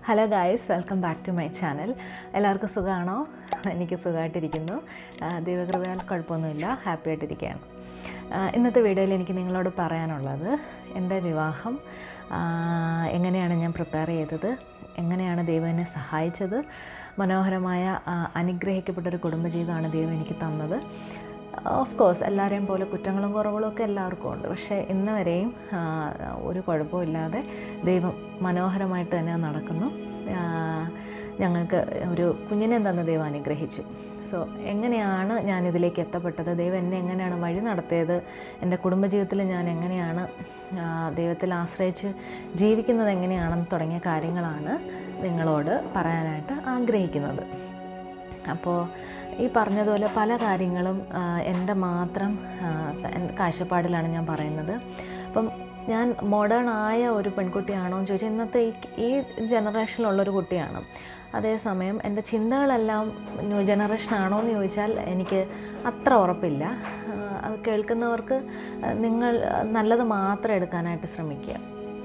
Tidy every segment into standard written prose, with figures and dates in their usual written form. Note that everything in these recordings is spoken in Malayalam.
Hello guys, welcome back to my channel. എല്ലാവർക്കും സുഖമാണോ? എനിക്ക് സുഖമായിട്ടിരിക്കുന്നു. ദൈവകൃപയാൽ കുഴപ്പമൊന്നുമില്ല, ഹാപ്പി ആയിട്ടിരിക്കുകയാണ്. ഇന്നത്തെ വീഡിയോയിൽ എനിക്ക് നിങ്ങളോട് പറയാനുള്ളത് എൻ്റെ വിവാഹം എങ്ങനെയാണ് ഞാൻ പ്രിപ്പയർ ചെയ്തത്, എങ്ങനെയാണ് ദൈവം എന്നെ സഹായിച്ചത്, മനോഹരമായ അനുഗ്രഹിക്കപ്പെട്ടൊരു കുടുംബജീവിതമാണ് ദൈവം എനിക്ക് തന്നത്. ഓഫ് കോഴ്സ് എല്ലാവരെയും പോലെ കുറ്റങ്ങളും കുറവുകളും ഒക്കെ എല്ലാവർക്കും ഉണ്ട്. പക്ഷേ ഇന്ന് വരെയും ഒരു കുഴപ്പമില്ലാതെ ദൈവം മനോഹരമായിട്ട് തന്നെ നടക്കുന്നു. ഞങ്ങൾക്ക് ഒരു കുഞ്ഞിനെ തന്ന ദൈവം അനുഗ്രഹിച്ചു. സോ എങ്ങനെയാണ് ഞാനിതിലേക്ക് എത്തപ്പെട്ടത്, ദൈവം എന്നെ എങ്ങനെയാണ് വഴി നടത്തിയത്, എൻ്റെ കുടുംബജീവിതത്തിൽ ഞാൻ എങ്ങനെയാണ് ദൈവത്തിൽ ആശ്രയിച്ച് ജീവിക്കുന്നത് എങ്ങനെയാണെന്ന് തുടങ്ങിയ കാര്യങ്ങളാണ് നിങ്ങളോട് പറയാനായിട്ട് ആഗ്രഹിക്കുന്നത്. അപ്പോൾ ഈ പറഞ്ഞതുപോലെ പല കാര്യങ്ങളും എൻ്റെ മാത്രം കാഴ്ചപ്പാടിലാണ് ഞാൻ പറയുന്നത്. അപ്പം ഞാൻ മോഡേൺ ആയ ഒരു പെൺകുട്ടിയാണോ എന്ന് ചോദിച്ചാൽ ഇന്നത്തെ ഈ ജനറേഷനിലുള്ളൊരു കുട്ടിയാണ്. അതേസമയം എൻ്റെ ചിന്തകളെല്ലാം ന്യൂ ജനറേഷനാണോ എന്ന് ചോദിച്ചാൽ എനിക്ക് അത്ര ഉറപ്പില്ല. അത് കേൾക്കുന്നവർക്ക് നിങ്ങൾ നല്ലത് മാത്രം എടുക്കാനായിട്ട് ശ്രമിക്കുക.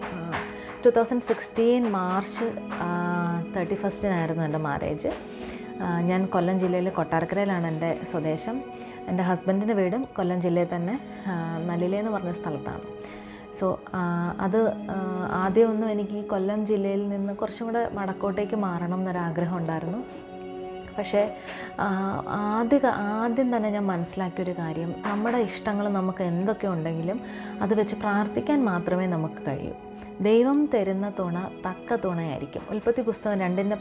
2016 മാർച്ച് 31 എൻ്റെ മാരേജ്. ഞാൻ കൊല്ലം ജില്ലയിൽ കൊട്ടാരക്കരയിലാണ് എൻ്റെ സ്വദേശം. എൻ്റെ ഹസ്ബൻഡിൻ്റെ വീടും കൊല്ലം ജില്ലയിൽ തന്നെ നല്ലില എന്ന് പറഞ്ഞ സ്ഥലത്താണ്. സോ അത് ആദ്യമൊന്നും എനിക്ക് ഈ കൊല്ലം ജില്ലയിൽ നിന്ന് കുറച്ചും കൂടെ വടക്കോട്ടേക്ക് മാറണം എന്നൊരാഗ്രഹം ഉണ്ടായിരുന്നു. പക്ഷേ ആദ്യം തന്നെ ഞാൻ മനസ്സിലാക്കിയൊരു കാര്യം, നമ്മുടെ ഇഷ്ടങ്ങൾ നമുക്ക് എന്തൊക്കെ ഉണ്ടെങ്കിലും അത് വെച്ച് പ്രാർത്ഥിക്കാൻ മാത്രമേ നമുക്ക് കഴിയൂ. ദൈവം തരുന്ന തുണ തക്ക തുണയായിരിക്കും. ഉൽപ്പത്തി പുസ്തകം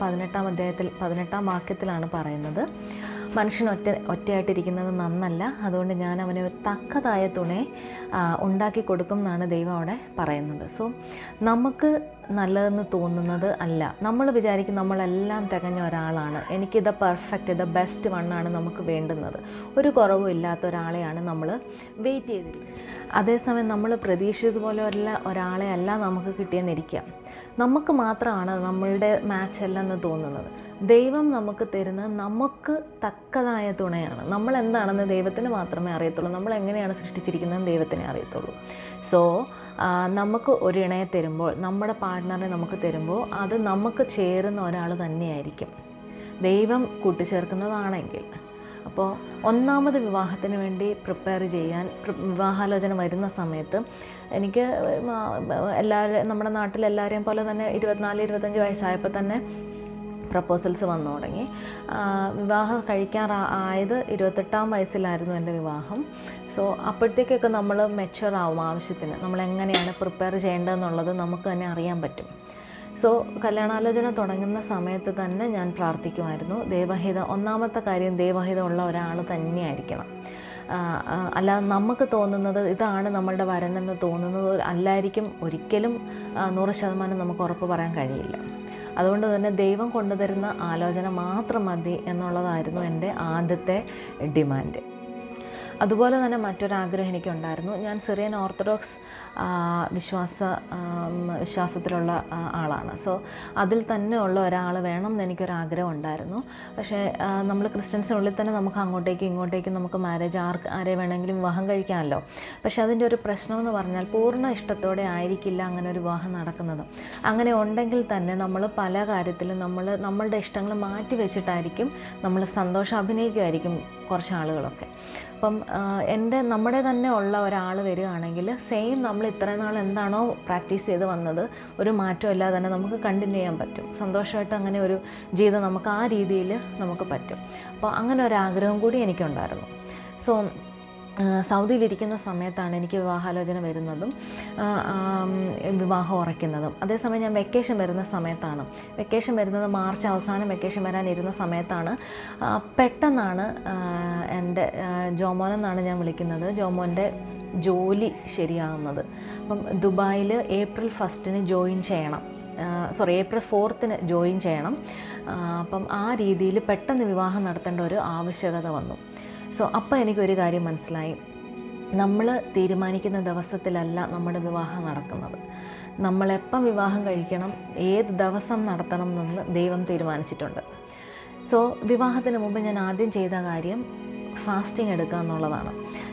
2-18 വാക്യത്തിലാണ് പറയുന്നത്, മനുഷ്യൻ ഒറ്റയായിട്ടിരിക്കുന്നത് നന്നല്ല, അതുകൊണ്ട് ഞാൻ അവനെ ഒരു തക്കതായ തുണയെ ഉണ്ടാക്കി കൊടുക്കും എന്നാണ് ദൈവം അവിടെ പറയുന്നത്. സോ നമുക്ക് നല്ലതെന്ന് തോന്നുന്നത് അല്ല. നമ്മൾ വിചാരിക്കും നമ്മളെല്ലാം തികഞ്ഞ ഒരാളാണ്, എനിക്കിത് പെർഫെക്റ്റ്, ഇത് ബെസ്റ്റ് വണ്ണാണ് നമുക്ക് വേണ്ടുന്നത്. ഒരു കുറവും ഇല്ലാത്ത ഒരാളെയാണ് നമ്മൾ വെയിറ്റ് ചെയ്തിരിക്കുന്നത്. അതേസമയം നമ്മൾ പ്രതീക്ഷിച്ചതുപോലെ ഒരാളെ അല്ല നമുക്ക് കിട്ടിയെന്നിരിക്കാം. നമുക്ക് മാത്രമാണ് നമ്മളുടെ മാച്ച് അല്ലെന്ന് തോന്നുന്നത്. ദൈവം നമുക്ക് തരുന്നത് നമുക്ക് തക്കതായ തുണയാണ്. നമ്മൾ എന്താണെന്ന് ദൈവത്തിന് മാത്രമേ അറിയത്തുള്ളൂ. നമ്മൾ എങ്ങനെയാണ് സൃഷ്ടിച്ചിരിക്കുന്നതെന്ന് ദൈവത്തിനെ അറിയത്തുള്ളൂ. സോ നമുക്ക് ഒരു ഇണയെ തരുമ്പോൾ, നമ്മുടെ പാർട്ട്ണറെ നമുക്ക് തരുമ്പോൾ അത് നമുക്ക് ചേരുന്ന ഒരാൾ തന്നെയായിരിക്കും ദൈവം കൂട്ടിച്ചേർക്കുന്നതാണെങ്കിൽ. അപ്പോൾ ഒന്നാമത് വിവാഹത്തിന് വേണ്ടി പ്രിപ്പയർ ചെയ്യാൻ വിവാഹാലോചന വരുന്ന സമയത്ത് എനിക്ക് നമ്മുടെ നാട്ടിലെല്ലാവരെയും പോലെ തന്നെ 24-25 വയസ്സായപ്പോൾ തന്നെ പ്രപ്പോസൽസ് വന്നു തുടങ്ങി. വിവാഹം കഴിക്കാറായത് 28-ാം വയസ്സിലായിരുന്നു എൻ്റെ വിവാഹം. സോ അപ്പോഴത്തേക്കൊക്കെ നമ്മൾ മെച്യൂർ ആവും ആവശ്യത്തിന്. നമ്മളെങ്ങനെയാണ് പ്രിപ്പയർ ചെയ്യേണ്ടതെന്നുള്ളത് നമുക്ക് തന്നെ അറിയാൻ പറ്റും. സോ കല്യാണാലോചന തുടങ്ങുന്ന സമയത്ത് തന്നെ ഞാൻ പ്രാർത്ഥിക്കുമായിരുന്നു, ഒന്നാമത്തെ കാര്യം ദൈവഹിതമുള്ള ഒരാൾ തന്നെയായിരിക്കണം. അല്ലാതെ നമുക്ക് തോന്നുന്നത് ഇതാണ് നമ്മളുടെ വരനെന്ന് തോന്നുന്നത് അല്ലായിരിക്കും ഒരിക്കലും 100% നമുക്ക് ഉറപ്പ് പറയാൻ കഴിയില്ല. അതുകൊണ്ട് തന്നെ ദൈവം കൊണ്ടുതരുന്ന ആലോചന മാത്രം മതി എന്നുള്ളതായിരുന്നു എൻ്റെ ആദ്യത്തെ ഡിമാൻഡ്. അതുപോലെ തന്നെ മറ്റൊരാഗ്രഹം എനിക്കുണ്ടായിരുന്നു. ഞാൻ സിറിയൻ ഓർത്തഡോക്സ് വിശ്വാസത്തിലുള്ള ആളാണ്. സോ അതിൽ തന്നെ ഉള്ള ഒരാൾ വേണം എന്നെനിക്കൊരാഗ്രഹം ഉണ്ടായിരുന്നു. പക്ഷേ നമ്മൾ ക്രിസ്ത്യൻസിനുള്ളിൽ തന്നെ നമുക്ക് അങ്ങോട്ടേക്കും ഇങ്ങോട്ടേക്കും നമുക്ക് ആരെ വേണമെങ്കിലും വിവാഹം കഴിക്കാമല്ലോ. പക്ഷേ അതിൻ്റെ ഒരു പ്രശ്നമെന്ന് പറഞ്ഞാൽ പൂർണ്ണ ഇഷ്ടത്തോടെ ആയിരിക്കില്ല അങ്ങനെ ഒരു വിവാഹം നടക്കുന്നത്. അങ്ങനെ ഉണ്ടെങ്കിൽ തന്നെ നമ്മൾ പല കാര്യത്തിലും നമ്മളുടെ ഇഷ്ടങ്ങൾ മാറ്റി വെച്ചിട്ടായിരിക്കും നമ്മൾ സന്തോഷം അഭിനയിക്കുമായിരിക്കും കുറച്ച് ആളുകളൊക്കെ. അപ്പം നമ്മുടെ തന്നെ ഉള്ള ഒരാൾ വരികയാണെങ്കിൽ സെയിം നമ്മൾ ഇത്രയും നാൾ എന്താണോ പ്രാക്ടീസ് ചെയ്ത് വന്നത് ഒരു മാറ്റം ഇല്ലാതെ തന്നെ നമുക്ക് കണ്ടിന്യൂ ചെയ്യാൻ പറ്റും. സന്തോഷമായിട്ട് അങ്ങനെ ഒരു ജീവിതം നമുക്ക് ആ രീതിയിൽ നമുക്ക് പറ്റും. അപ്പോൾ അങ്ങനെ ഒരാഗ്രഹം കൂടി എനിക്കുണ്ടായിരുന്നു. സോ സൗദിയിലിരിക്കുന്ന സമയത്താണ് എനിക്ക് വിവാഹാലോചന വരുന്നതും വിവാഹം ഉറയ്ക്കുന്നതും. അതേസമയം ഞാൻ വെക്കേഷൻ വരുന്ന സമയത്താണ്. വെക്കേഷൻ വരുന്നത് മാർച്ച് അവസാനം വെക്കേഷൻ വരാനിരുന്ന സമയത്താണ് പെട്ടെന്നാണ് എൻ്റെ ജോമോൻ എന്നാണ് ഞാൻ വിളിക്കുന്നത്, ജോമോൻ്റെ ജോലി ശരിയാകുന്നത്. അപ്പം ദുബായിൽ ഏപ്രിൽ 1 ജോയിൻ ചെയ്യണം, ഏപ്രിൽ 4 ജോയിൻ ചെയ്യണം. അപ്പം ആ രീതിയിൽ പെട്ടെന്ന് വിവാഹം നടത്തേണ്ട ഒരു ആവശ്യകത വന്നു. സോ അപ്പോൾ എനിക്കൊരു കാര്യം മനസ്സിലായി, നമ്മൾ തീരുമാനിക്കുന്ന ദിവസത്തിലല്ല നമ്മുടെ വിവാഹം നടക്കുന്നത്. നമ്മളെപ്പം വിവാഹം കഴിക്കണം, ഏത് ദിവസം നടത്തണം എന്ന് ദൈവം തീരുമാനിച്ചിട്ടുണ്ട്. സോ വിവാഹത്തിന് മുമ്പ് ഞാൻ ആദ്യം ചെയ്ത കാര്യം ഫാസ്റ്റിംഗ് എടുക്കുക എന്നുള്ളതാണ്.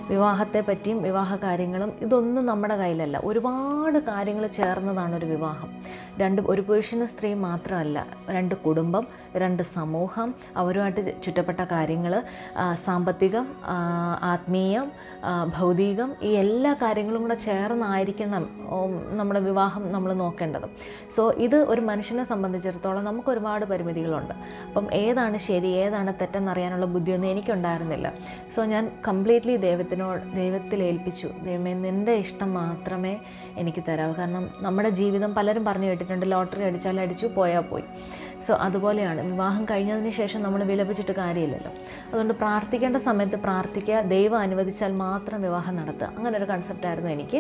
വിവാഹത്തെ പറ്റിയും വിവാഹ കാര്യങ്ങളും ഇതൊന്നും നമ്മുടെ കയ്യിലല്ല. ഒരുപാട് കാര്യങ്ങൾ ചേർന്നതാണ് ഒരു വിവാഹം. ഒരു പുരുഷനും സ്ത്രീ മാത്രമല്ല, 2 കുടുംബം, 2 സമൂഹം, അവരുമായിട്ട് ചുറ്റപ്പെട്ട കാര്യങ്ങൾ, സാമ്പത്തികം, ആത്മീയം, ഭൗതികം, ഈ എല്ലാ കാര്യങ്ങളും കൂടെ ചേർന്നായിരിക്കണം നമ്മുടെ വിവാഹം നമ്മൾ നോക്കേണ്ടത്. സോ ഇത് ഒരു മനുഷ്യനെ സംബന്ധിച്ചിടത്തോളം നമുക്ക് ഒരുപാട് പരിമിതികളുണ്ട്. അപ്പം ഏതാണ് ശരി ഏതാണ് തെറ്റെന്നറിയാനുള്ള ബുദ്ധിയൊന്നും എനിക്കുണ്ടായിരുന്നില്ല. സോ ഞാൻ കംപ്ലീറ്റ്ലി ദൈവത്തിൽ ഏൽപ്പിച്ചു. ദൈവമേ, നിൻ്റെ ഇഷ്ടം മാത്രമേ എനിക്ക് തരാവൂ. കാരണം നമ്മുടെ ജീവിതം പലരും പറഞ്ഞു കേട്ടിട്ടുണ്ട്, ലോട്ടറി അടിച്ചാൽ അടിച്ചു, പോയാൽ പോയി. സോ അതുപോലെയാണ് വിവാഹം കഴിഞ്ഞതിന് ശേഷം നമ്മൾ വിലപിച്ചിട്ട് കാര്യമില്ലല്ലോ. അതുകൊണ്ട് പ്രാർത്ഥിക്കേണ്ട സമയത്ത് പ്രാർത്ഥിക്കുക, ദൈവം അനുവദിച്ചാൽ മാത്രം വിവാഹം നടത്തുക. അങ്ങനെ ഒരു കൺസെപ്റ്റായിരുന്നു എനിക്ക്.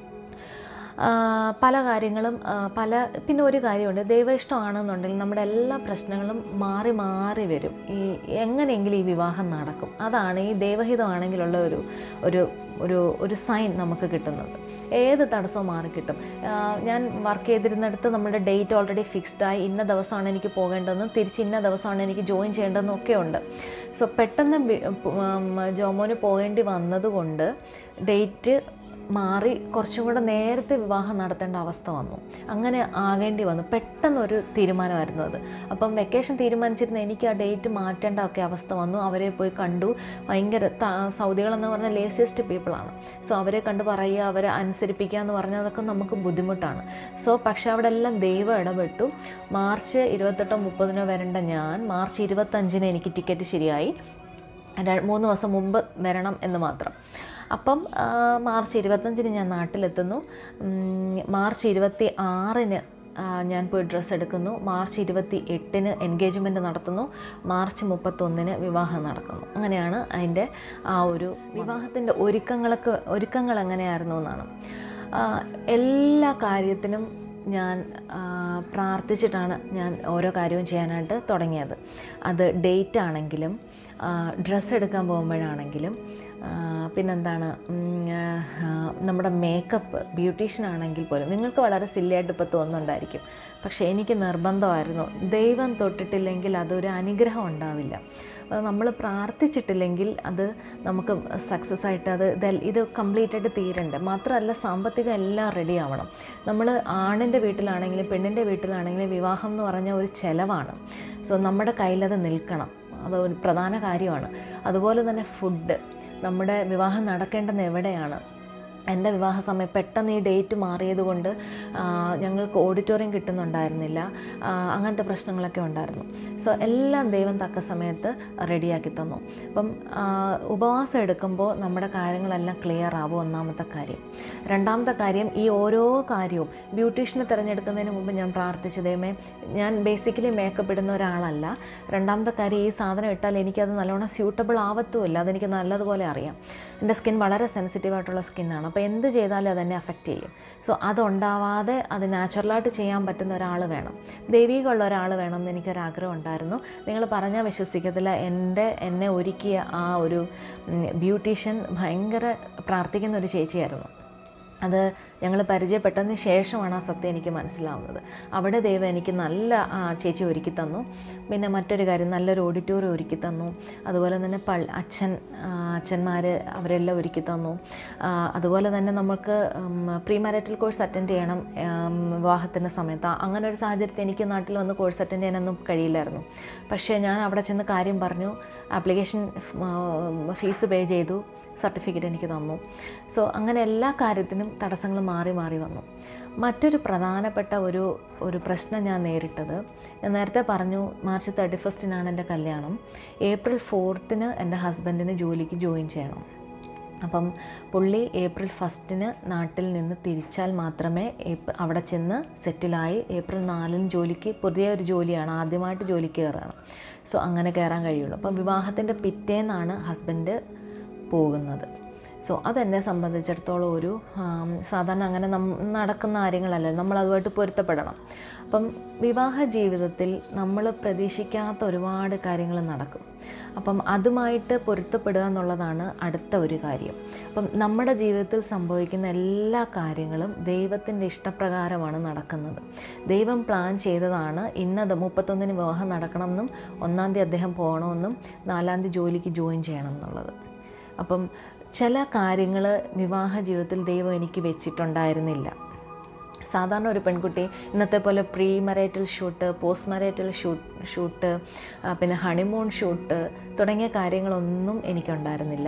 പല കാര്യങ്ങളും പിന്നെ ഒരു കാര്യമുണ്ട്, ദൈവ ഇഷ്ടമാണെന്നുണ്ടെങ്കിൽ നമ്മുടെ എല്ലാ പ്രശ്നങ്ങളും മാറി മാറി വരും. എങ്ങനെയെങ്കിലും ഈ വിവാഹം നടക്കും. അതാണ് ഈ ദൈവഹിതമാണെങ്കിലുള്ള ഒരു സൈൻ നമുക്ക് കിട്ടുന്നത്. ഏത് തടസ്സവും മാറിക്കിട്ടും. ഞാൻ വർക്ക് ചെയ്തിരുന്നിടത്ത് നമ്മുടെ ഡേറ്റ് ഓൾറെഡി ഫിക്സ്ഡായി, ഇന്ന ദിവസമാണ് എനിക്ക് പോകേണ്ടതെന്നും തിരിച്ച് ഇന്ന ദിവസമാണ് എനിക്ക് ജോയിൻ ചെയ്യേണ്ടതെന്നും ഒക്കെ ഉണ്ട്. സോ പെട്ടെന്ന് ജോമോന് പോകേണ്ടി വന്നതുകൊണ്ട് ഡേറ്റ് മാറി കുറച്ചും കൂടെ നേരത്തെ വിവാഹം നടത്തേണ്ട അവസ്ഥ വന്നു. അങ്ങനെ ആകേണ്ടി വന്നു. പെട്ടെന്നൊരു തീരുമാനമായിരുന്നു അത്. അപ്പം വെക്കേഷൻ തീരുമാനിച്ചിരുന്ന എനിക്ക് ആ ഡേറ്റ് മാറ്റേണ്ട ഒക്കെ അവസ്ഥ വന്നു. അവരെ പോയി കണ്ടു. ഭയങ്കര സൗദികളെന്ന് പറഞ്ഞാൽ ലേസിയസ്റ്റ് പീപ്പിളാണ്. സോ അവരെ കണ്ട് പറയുക, അവരെ അനുസരിപ്പിക്കുക എന്ന് പറഞ്ഞതൊക്കെ നമുക്ക് ബുദ്ധിമുട്ടാണ്. സോ പക്ഷെ അവിടെ എല്ലാം ദൈവം ഇടപെട്ടു. മാർച്ച് 28-30 വരേണ്ട ഞാൻ മാർച്ച് 25 എനിക്ക് ടിക്കറ്റ് ശരിയായി. 3 ദിവസം മുമ്പ് വരണം എന്ന് മാത്രം. അപ്പം മാർച്ച് 25 ഞാൻ നാട്ടിലെത്തുന്നു. മാർച്ച് 26 ഞാൻ പോയി ഡ്രസ്സ് എടുക്കുന്നു. മാർച്ച് 28 എൻഗേജ്മെൻറ്റ് നടത്തുന്നു. മാർച്ച് 31 വിവാഹം നടക്കുന്നു. അങ്ങനെയാണ് അതിൻ്റെ ആ ഒരു വിവാഹത്തിൻ്റെ ഒരുക്കങ്ങൾ എങ്ങനെയായിരുന്നു എന്നാണ്. എല്ലാ കാര്യത്തിനും ഞാൻ പ്രാർത്ഥിച്ചിട്ടാണ് ഞാൻ ഓരോ കാര്യവും ചെയ്യാനായിട്ട് തുടങ്ങിയത്. അത് ഡേറ്റ് ആണെങ്കിലും ഡ്രസ്സ് എടുക്കാൻ പോകുമ്പോഴാണെങ്കിലും പിന്നെന്താണ് നമ്മുടെ മേക്കപ്പ്, ബ്യൂട്ടീഷ്യൻ ആണെങ്കിൽ പോലും നിങ്ങൾക്ക് വളരെ സില്ലിയായിട്ട് ഇപ്പോൾ തോന്നുന്നുണ്ടായിരിക്കും. പക്ഷേ എനിക്ക് നിർബന്ധമായിരുന്നു. ദൈവം തൊട്ടിട്ടില്ലെങ്കിൽ അതൊരു അനുഗ്രഹം ഉണ്ടാവില്ല. നമ്മൾ പ്രാർത്ഥിച്ചിട്ടില്ലെങ്കിൽ അത് നമുക്ക് സക്സസ് ആയിട്ട് ഇത് കംപ്ലീറ്റ് ആയിട്ട് തീരണ്ട. മാത്രമല്ല സാമ്പത്തികം എല്ലാം റെഡി ആവണം. നമ്മൾ ആണിൻ്റെ വീട്ടിലാണെങ്കിലും പെണ്ണിൻ്റെ വീട്ടിലാണെങ്കിലും വിവാഹം എന്ന് പറഞ്ഞാൽ ഒരു ചിലവാണ്. സോ നമ്മുടെ കയ്യിലത് നിൽക്കണം. അത് ഒരു പ്രധാന കാര്യമാണ്. അതുപോലെ തന്നെ ഫുഡ്, നമ്മുടെ വിവാഹം നടക്കേണ്ടത് എവിടെയാണ്. എൻ്റെ വിവാഹ സമയം പെട്ടെന്ന് ഈ ഡേറ്റ് മാറിയത് കൊണ്ട് ഞങ്ങൾക്ക് ഓഡിറ്റോറിയം കിട്ടുന്നുണ്ടായിരുന്നില്ല. അങ്ങനത്തെ പ്രശ്നങ്ങളൊക്കെ ഉണ്ടായിരുന്നു. സോ എല്ലാം ദൈവം തക്ക സമയത്ത് റെഡിയാക്കി തന്നു. അപ്പം ഉപവാസം എടുക്കുമ്പോൾ നമ്മുടെ കാര്യങ്ങളെല്ലാം ക്ലിയർ ആവും, ഒന്നാമത്തെ കാര്യം. രണ്ടാമത്തെ കാര്യം, ഈ ഓരോ കാര്യവും ബ്യൂട്ടീഷ്യനെ തിരഞ്ഞെടുക്കുന്നതിന് മുമ്പ് ഞാൻ പ്രാർത്ഥിച്ചു, ദൈവമേ, ഞാൻ ബേസിക്കലി മേക്കപ്പ് ഇടുന്ന ഒരാളല്ല. രണ്ടാമത്തെ കാര്യം, ഈ സാധനം ഇട്ടാൽ എനിക്കത് നല്ലോണം സ്യൂട്ടബിൾ ആവത്തുമില്ല. അതെനിക്ക് നല്ലതുപോലെ അറിയാം. എൻ്റെ സ്കിൻ വളരെ സെൻസിറ്റീവായിട്ടുള്ള സ്കിന്നാണ്. അപ്പോൾ എന്ത് ചെയ്താലും അതെന്നെ അഫക്റ്റ് ചെയ്യും. സോ അതുണ്ടാവാതെ അത് നാച്ചുറലായിട്ട് ചെയ്യാൻ പറ്റുന്ന ഒരാൾ വേണം, ദൈവികമുള്ള ഒരാൾ വേണം എന്ന് എനിക്കൊരാഗ്രഹം ഉണ്ടായിരുന്നു. നിങ്ങൾ പറഞ്ഞാൽ വിശ്വസിക്കത്തില്ല, എന്നെ ഒരുക്കിയ ആ ഒരു ബ്യൂട്ടീഷ്യൻ ഭയങ്കര പ്രാർത്ഥിക്കുന്ന ഒരു ചേച്ചിയായിരുന്നു. അത് ഞങ്ങൾ പരിചയപ്പെട്ടതിന് ശേഷമാണ് ആ സത്യം എനിക്ക് മനസ്സിലാവുന്നത്. അവിടെ ദൈവം എനിക്ക് നല്ല ചേച്ചി ഒരുക്കി തന്നു. പിന്നെ മറ്റൊരു കാര്യം, നല്ലൊരു ഓഡിറ്റോറിയം ഒരുക്കി തന്നു. അതുപോലെ തന്നെ അച്ഛന്മാർ അവരെല്ലാം ഒരുക്കി തന്നു. അതുപോലെ തന്നെ നമുക്ക് പ്രീ മാരിറ്റൽ കോഴ്സ് അറ്റൻഡ് ചെയ്യണം വിവാഹത്തിൻ്റെ സമയത്ത്. അങ്ങനെ ഒരു സാഹചര്യത്തിൽ എനിക്ക് നാട്ടിൽ വന്ന് കോഴ്സ് അറ്റൻഡ് ചെയ്യാനൊന്നും കഴിയില്ലായിരുന്നു. പക്ഷേ ഞാൻ അവിടെ ചെന്ന് കാര്യം പറഞ്ഞു, ആപ്ലിക്കേഷൻ ഫീസ് പേ ചെയ്തു, സർട്ടിഫിക്കറ്റ് എനിക്ക് തന്നു. സോ അങ്ങനെ എല്ലാ കാര്യത്തിനും തടസ്സങ്ങൾ മാറി മാറി വന്നു. മറ്റൊരു പ്രധാനപ്പെട്ട ഒരു പ്രശ്നം ഞാൻ നേരിട്ടത്, ഞാൻ നേരത്തെ പറഞ്ഞു മാർച്ച് 31 എൻ്റെ കല്യാണം. ഏപ്രിൽ 4 എൻ്റെ ഹസ്ബൻഡിന് ജോലിക്ക് ജോയിൻ ചെയ്യണം. അപ്പം പുള്ളി ഏപ്രിൽ 1 നാട്ടിൽ നിന്ന് തിരിച്ചാൽ മാത്രമേ അവിടെ ചെന്ന് സെറ്റിലായി ഏപ്രിൽ 4 പുതിയ ഒരു ജോലിയാണ്, ആദ്യമായിട്ട് ജോലിക്ക് കയറുകയാണ്. സോ അങ്ങനെ കയറാൻ കഴിയുള്ളൂ. അപ്പം വിവാഹത്തിൻ്റെ പിറ്റേന്നാണ് ഹസ്ബൻഡ് പോകുന്നത്. സോ അതെന്നെ സംബന്ധിച്ചിടത്തോളം ഒരു സാധാരണ അങ്ങനെ നടക്കുന്ന കാര്യങ്ങളല്ല, നമ്മളതുമായിട്ട് പൊരുത്തപ്പെടണം. അപ്പം വിവാഹ ജീവിതത്തിൽ നമ്മൾ പ്രതീക്ഷിക്കാത്ത ഒരുപാട് കാര്യങ്ങൾ നടക്കും. അപ്പം അതുമായിട്ട് പൊരുത്തപ്പെടുക എന്നുള്ളതാണ് അടുത്ത ഒരു കാര്യം. അപ്പം നമ്മുടെ ജീവിതത്തിൽ സംഭവിക്കുന്ന എല്ലാ കാര്യങ്ങളും ദൈവത്തിൻ്റെ ഇഷ്ടപ്രകാരമാണ് നടക്കുന്നത്. ദൈവം പ്ലാൻ ചെയ്തതാണ് ഇന്നത് 31 വിവാഹം നടക്കണമെന്നും 1 അദ്ദേഹം പോകണമെന്നും 4 ജോലിക്ക് ജോയിൻ ചെയ്യണം എന്നുള്ളത്. അപ്പം ചില കാര്യങ്ങൾ വിവാഹ ജീവിതത്തിൽ ദൈവം എനിക്ക് വെച്ചിട്ടുണ്ടായിരുന്നില്ല. സാധാരണ ഒരു പെൺകുട്ടി ഇന്നത്തെ പോലെ pre marital shoot, post marital shoot, പിന്നെ ഹണിമൂൺ ഷൂട്ട് തുടങ്ങിയ കാര്യങ്ങളൊന്നും എനിക്കുണ്ടായിരുന്നില്ല.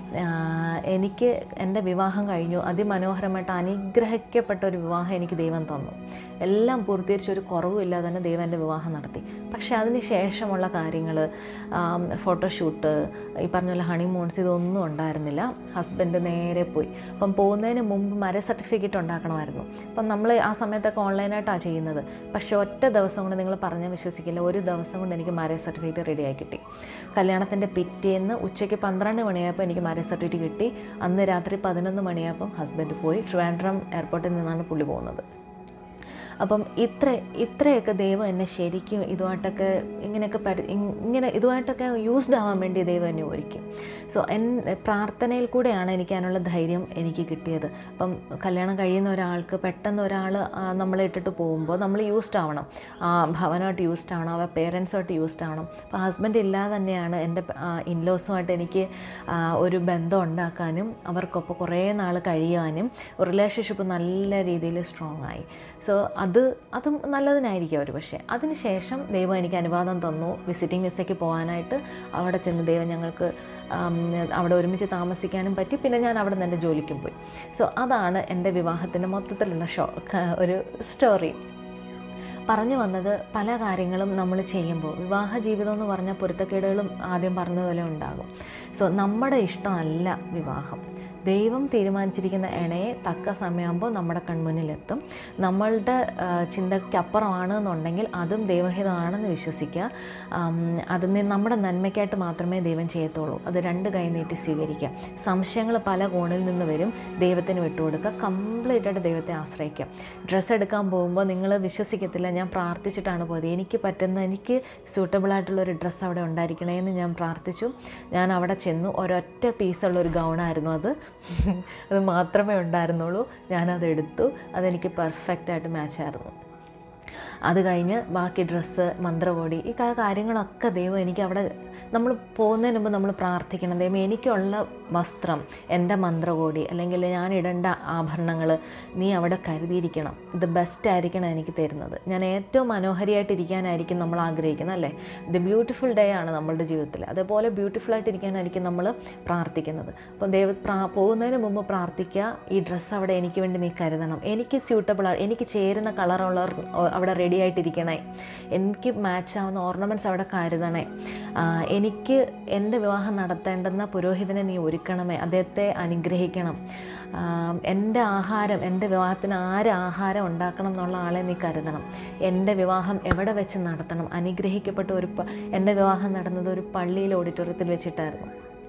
എനിക്ക് എൻ്റെ വിവാഹം കഴിഞ്ഞു. അതിമനോഹരമായിട്ട് അനുഗ്രഹിക്കപ്പെട്ട ഒരു വിവാഹം എനിക്ക് ദൈവം തന്നു. എല്ലാം പൂർത്തീകരിച്ച് ഒരു കുറവുമില്ലാതെ തന്നെ ദൈവം എൻ്റെ വിവാഹം നടത്തി. പക്ഷേ അതിന് ശേഷമുള്ള കാര്യങ്ങൾ, ഫോട്ടോഷൂട്ട്, ഈ പറഞ്ഞ പോലെ ഹണിമൂൺസ്, ഇതൊന്നും ഉണ്ടായിരുന്നില്ല. ഹസ്ബൻഡ് നേരെ പോയി. അപ്പം പോകുന്നതിന് മുമ്പ് മാരേജ് സർട്ടിഫിക്കറ്റ് ഉണ്ടാക്കണമായിരുന്നു. അപ്പം നമ്മൾ ആ സമയത്തൊക്കെ ഓൺലൈനായിട്ടാണ് ചെയ്യുന്നത്. പക്ഷേ ഒറ്റ ദിവസം കൊണ്ട്, നിങ്ങൾ പറഞ്ഞാൽ വിശ്വസിക്കില്ല, ഒരു ദിവസം കൊണ്ട് എനിക്ക് മാരേജ് സർട്ടിഫിക്കറ്റ് റെഡിയായി കിട്ടി. കല്യാണത്തിൻ്റെ പിറ്റേന്ന് ഉച്ചയ്ക്ക് 12 മണിയായപ്പോൾ എനിക്ക് മാരേജ് സർട്ടിഫിക്കറ്റ് കിട്ടി. അന്ന് രാത്രി 11 മണിയായപ്പം ഹസ്ബൻഡ് പോയി. ട്രിവാൻഡ്രം എയർപോർട്ടിൽ നിന്നാണ് പുള്ളി പോകുന്നത്. അപ്പം ഇത്രയൊക്കെ ദൈവം എന്നെ ശരിക്കും ഇതുമായിട്ടൊക്കെ ഇതുമായിട്ടൊക്കെ യൂസ്ഡ് ആവാൻ വേണ്ടി ദൈവം എന്നെ ഒരുക്കും. സോ പ്രാർത്ഥനയിൽ കൂടെയാണ് എനിക്ക് അതിനുള്ള ധൈര്യം എനിക്ക് കിട്ടിയത്. അപ്പം കല്യാണം കഴിയുന്ന ഒരാൾക്ക് പെട്ടെന്ന് ഒരാൾ നമ്മളെ ഇട്ടിട്ട് പോകുമ്പോൾ നമ്മൾ യൂസ്ഡ് ആവണം, ഭവനമായിട്ട് യൂസ്ഡ് ആവണം, അവർ പേരൻസുമായിട്ട് യൂസ്ഡ് ആവണം. അപ്പോൾ ഹസ്ബൻഡ് ഇല്ലാതെ തന്നെയാണ് എൻ്റെ ഇൻലോസുമായിട്ട് എനിക്ക് ഒരു ബന്ധം ഉണ്ടാക്കാനും അവർക്കൊപ്പം കുറേ നാൾ കഴിയാനും റിലേഷൻഷിപ്പ് നല്ല രീതിയിൽ സ്ട്രോങ് ആയി. സോ അതും നല്ലതിനായിരിക്കും അവർ. പക്ഷേ അതിന് ശേഷം ദൈവം എനിക്ക് അനുവാദം തന്നു വിസിറ്റിംഗ് വിസയ്ക്ക് പോകാനായിട്ട്. അവിടെ ചെന്ന് ദൈവം ഞങ്ങൾക്ക് അവിടെ ഒരുമിച്ച് താമസിക്കാനും പറ്റി. പിന്നെ ഞാൻ അവിടെ നിന്ന് എൻ്റെ ജോലിക്കും പോയി. സോ അതാണ് എൻ്റെ വിവാഹത്തിൻ്റെ മൊത്തത്തിലുള്ള ഒരു സ്റ്റോറി. പറഞ്ഞു വന്നത്, പല കാര്യങ്ങളും നമ്മൾ ചെയ്യുമ്പോൾ വിവാഹ ജീവിതം എന്ന് പറഞ്ഞാൽ പൊരുത്തക്കേടുകളും ആദ്യം പറഞ്ഞതുപോലെ ഉണ്ടാകും. സോ നമ്മുടെ ഇഷ്ടമല്ല വിവാഹം. ദൈവം തീരുമാനിച്ചിരിക്കുന്ന ഇണയെ തക്ക സമയമാകുമ്പോൾ നമ്മുടെ കൺമുന്നിലെത്തും. നമ്മളുടെ ചിന്തയ്ക്കപ്പുറമാണ് എന്നുണ്ടെങ്കിൽ അതും ദൈവഹിതമാണെന്ന് വിശ്വസിക്കുക. അത് നമ്മുടെ നന്മയ്ക്കായിട്ട് മാത്രമേ ദൈവം ചെയ്യത്തുള്ളൂ. അത് 2 കൈ നീട്ടി സ്വീകരിക്കുക. സംശയങ്ങൾ പല കോണിൽ നിന്ന് വരും, ദൈവത്തിന് വിട്ടുകൊടുക്കുക. കംപ്ലീറ്റായിട്ട് ദൈവത്തെ ആശ്രയിക്കുക. ഡ്രസ്സ് എടുക്കാൻ പോകുമ്പോൾ നിങ്ങൾ വിശ്വസിക്കത്തില്ല, ഞാൻ പ്രാർത്ഥിച്ചിട്ടാണ് പോയത്. എനിക്ക് സ്യൂട്ടബിളായിട്ടുള്ളൊരു ഡ്രസ്സ് അവിടെ ഉണ്ടായിരിക്കണേ എന്ന് ഞാൻ പ്രാർത്ഥിച്ചു. ഞാൻ അവിടെ ചെന്നു. ഒരൊറ്റ പീസുള്ളൊരു ഗൗണായിരുന്നു അത് മാത്രമേ ഉണ്ടായിരുന്നുള്ളൂ. ഞാനതെടുത്തു. അതെനിക്ക് പെർഫെക്റ്റായിട്ട് മാച്ചായിരുന്നു. അത് കഴിഞ്ഞ് ബാക്കി ഡ്രസ്സ്, മന്ത്രകോടി, ഈ കാര്യങ്ങളൊക്കെ ദൈവം എനിക്ക് അവിടെ, നമ്മൾ പോകുന്നതിന് മുമ്പ് നമ്മൾ പ്രാർത്ഥിക്കണം, ദൈവം എനിക്കുള്ള വസ്ത്രം, എൻ്റെ മന്ത്രകോടി അല്ലെങ്കിൽ ഞാൻ ഇടേണ്ട ആഭരണങ്ങൾ നീ അവിടെ കരുതിയിരിക്കണം. ഇത് ബെസ്റ്റ് ആയിരിക്കണം എനിക്ക് തരുന്നത്. ഞാൻ ഏറ്റവും മനോഹരിയായിട്ടിരിക്കാനായിരിക്കും നമ്മൾ ആഗ്രഹിക്കുന്നത്, അല്ലേ? ഇത് ബ്യൂട്ടിഫുൾ ഡേ ആണ് നമ്മളുടെ ജീവിതത്തിൽ. അതേപോലെ ബ്യൂട്ടിഫുള്ളായിട്ടിരിക്കാനായിരിക്കും നമ്മൾ പ്രാർത്ഥിക്കുന്നത്. അപ്പം പോകുന്നതിന് മുമ്പ് പ്രാർത്ഥിക്കുക, ഈ ഡ്രസ്സ് അവിടെ എനിക്ക് വേണ്ടി നീ കരുതണം. എനിക്ക് സ്യൂട്ടബിളാണ്, എനിക്ക് ചേരുന്ന കളറുള്ളവർ അവിടെ റെഡി ആയിട്ടിരിക്കണേ. എനിക്ക് മാച്ചാവുന്ന ഓർണമെൻറ്റ്സ് അവിടെ കരുതണേ. എനിക്ക് എൻ്റെ വിവാഹം നടത്തേണ്ടുന്ന പുരോഹിതനെ നീ ഒരുക്കണമേ, അദ്ദേഹത്തെ അനുഗ്രഹിക്കണം. എൻ്റെ വിവാഹത്തിന് ആഹാരം ഉണ്ടാക്കണം എന്നുള്ള ആളെ നീ കരുതണം. എൻ്റെ വിവാഹം എവിടെ വെച്ച് നടത്തണം? അനുഗ്രഹിക്കപ്പെട്ട എൻ്റെ വിവാഹം നടന്നത് ഒരു പള്ളിയിലെ ഓഡിറ്റോറിയത്തിൽ വെച്ചിട്ടായിരുന്നു.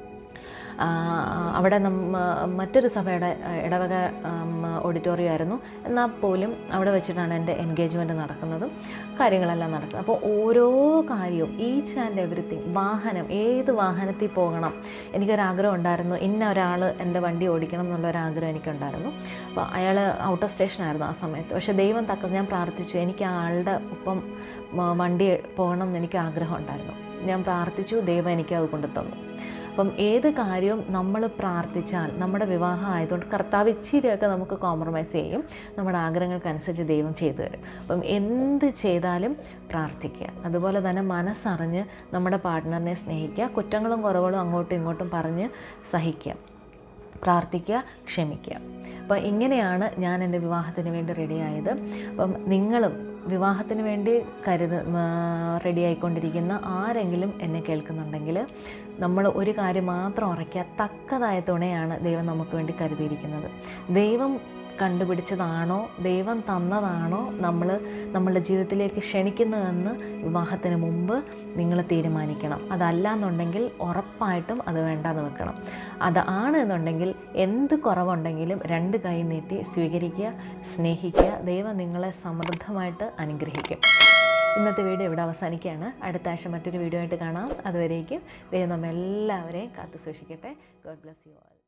അവിടെ മറ്റൊരു സഭയുടെ ഇടവക ഓഡിറ്റോറിയം ആയിരുന്നു. എന്നാൽ പോലും അവിടെ വെച്ചിട്ടാണ് എൻ്റെ എൻഗേജ്മെൻറ്റ് നടക്കുന്നതും കാര്യങ്ങളെല്ലാം നടക്കുന്നത്. അപ്പോൾ ഓരോ കാര്യവും, ഈച്ച് ആൻഡ് എവറിത്തിങ്, വാഹനം, ഏത് വാഹനത്തിൽ പോകണം, എനിക്കൊരാഗ്രഹം ഉണ്ടായിരുന്നു. ഇന്ന ഒരാൾ എൻ്റെ വണ്ടി ഓടിക്കണം എന്നുള്ളൊരാഗ്രഹം എനിക്കുണ്ടായിരുന്നു. അപ്പോൾ അയാൾ ഔട്ട് ഓഫ് സ്റ്റേഷനായിരുന്നു ആ സമയത്ത്. പക്ഷേ ദൈവം ഞാൻ പ്രാർത്ഥിച്ചു, എനിക്ക് ആ ആളുടെ ഒപ്പം വണ്ടി പോകണം എന്ന് എനിക്ക് ആഗ്രഹം ഉണ്ടായിരുന്നു. ഞാൻ പ്രാർത്ഥിച്ചു, ദൈവം എനിക്കത് കൊണ്ടു തന്നു. അപ്പം ഏത് കാര്യവും നമ്മൾ പ്രാർത്ഥിച്ചാൽ, നമ്മുടെ വിവാഹം ആയതുകൊണ്ട് കർത്താവ് ഇച്ചിരിയൊക്കെ നമുക്ക് കോംപ്രമൈസ് ചെയ്യും. നമ്മുടെ ആഗ്രഹങ്ങൾക്കനുസരിച്ച് ദൈവം ചെയ്തു തരും. അപ്പം എന്ത് ചെയ്താലും പ്രാർത്ഥിക്കുക. അതുപോലെ തന്നെ മനസ്സറിഞ്ഞ് നമ്മുടെ പാർട്ട്ണറിനെ സ്നേഹിക്കുക. കുറ്റങ്ങളും കുറവുകളും അങ്ങോട്ടും ഇങ്ങോട്ടും പറഞ്ഞ് സഹിക്കുക, പ്രാർത്ഥിക്കുക, ക്ഷമിക്കുക. അപ്പോൾ ഇങ്ങനെയാണ് ഞാൻ എൻ്റെ വിവാഹത്തിന് വേണ്ടി റെഡിയായത്. അപ്പം നിങ്ങളും വിവാഹത്തിന് വേണ്ടി റെഡിയായിക്കൊണ്ടിരിക്കുന്ന ആരെങ്കിലും എന്നെ കേൾക്കുന്നുണ്ടെങ്കിൽ നമ്മൾ ഒരു കാര്യം മാത്രം ഉറയ്ക്കുക, തക്കതായ തുണയാണ് ദൈവം നമുക്ക് വേണ്ടി കരുതിയിരിക്കുന്നത്. ദൈവം കണ്ടുപിടിച്ചതാണോ, ദൈവം തന്നതാണോ നമ്മളുടെ ജീവിതത്തിലേക്ക് ക്ഷണിക്കുന്നതെന്ന് വിവാഹത്തിന് മുമ്പ് നിങ്ങൾ തീരുമാനിക്കണം. അതല്ല എന്നുണ്ടെങ്കിൽ ഉറപ്പായിട്ടും അത് വേണ്ടാന്ന് വെക്കണം. അതാണ് എന്നുണ്ടെങ്കിൽ എന്ത് കുറവുണ്ടെങ്കിലും 2 കൈ നീട്ടി സ്വീകരിക്കുക, സ്നേഹിക്കുക. ദൈവം നിങ്ങളെ സമൃദ്ധമായിട്ട് അനുഗ്രഹിക്കും. ഇന്നത്തെ വീഡിയോ ഇവിടെ അവസാനിക്കുകയാണ്. അടുത്ത ആഴ്ച മറ്റൊരു വീഡിയോ ആയിട്ട് കാണാം. അതുവരേക്കും ദൈവം നമ്മെല്ലാവരെയും കാത്തു സൂക്ഷിക്കട്ടെ. God bless you all.